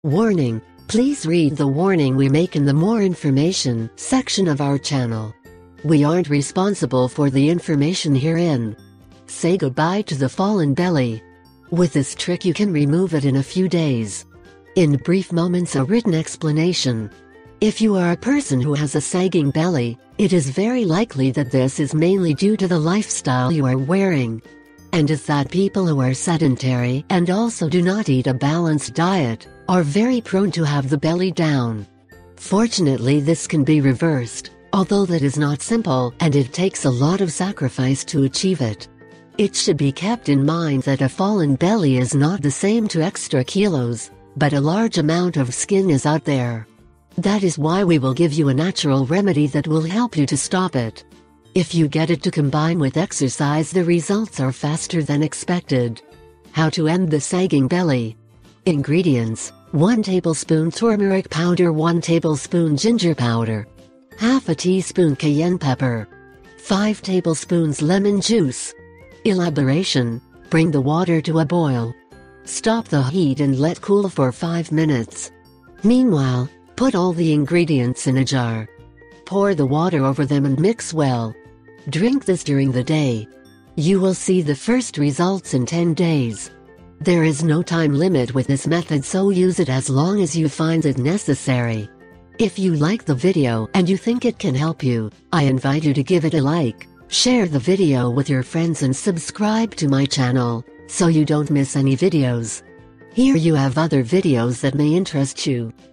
Warning: please read the warning we make in the More Information section of our channel. We aren't responsible for the information herein. Say goodbye to the fallen belly. With this trick you can remove it in a few days. In brief moments, a written explanation. If you are a person who has a sagging belly, it is very likely that this is mainly due to the lifestyle you are wearing. And is that people who are sedentary and also do not eat a balanced diet are very prone to have the belly down. Fortunately, this can be reversed, although that is not simple and it takes a lot of sacrifice to achieve it. It should be kept in mind that a fallen belly is not the same to extra kilos, but a large amount of skin is out there. That is why we will give you a natural remedy that will help you to stop it. If you get it to combine with exercise, the results are faster than expected. How to end the sagging belly. Ingredients: 1 tablespoon turmeric powder, 1 tablespoon ginger powder, half a teaspoon cayenne pepper, 5 tablespoons lemon juice. Elaboration: bring the water to a boil. Stop the heat and let cool for 5 minutes. Meanwhile, put all the ingredients in a jar. Pour the water over them and mix well. Drink this during the day. You will see the first results in 10 days. There is no time limit with this method, so use it as long as you find it necessary. If you like the video and you think it can help you, I invite you to give it a like, share the video with your friends and subscribe to my channel, so you don't miss any videos. Here you have other videos that may interest you.